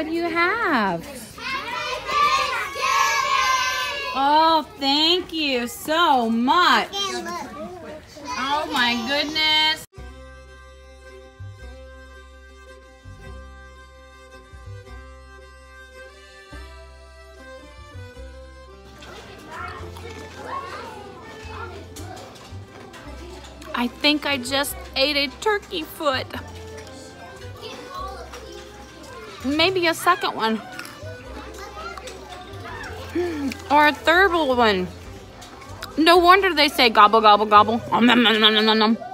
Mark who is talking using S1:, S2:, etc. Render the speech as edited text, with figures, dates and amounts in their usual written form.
S1: what do you have? Oh, thank you so much. Oh my goodness. I think I just ate a turkey foot. Maybe a second one. Or a third one. No wonder they say gobble, gobble, gobble. Nom, nom, nom, nom, nom, nom.